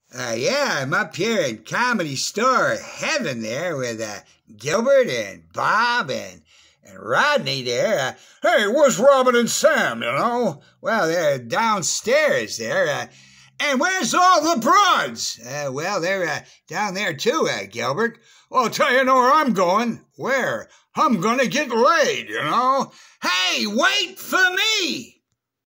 Yeah, I'm up here in Comedy Store Heaven there with Gilbert and Bob and Rodney there. Hey, where's Robin and Sam, you know? Well, they're downstairs there. And where's all the broads? Well, they're down there too, Gilbert. I'll tell you where I'm going. Where? I'm gonna get laid, you know? Hey, wait for me!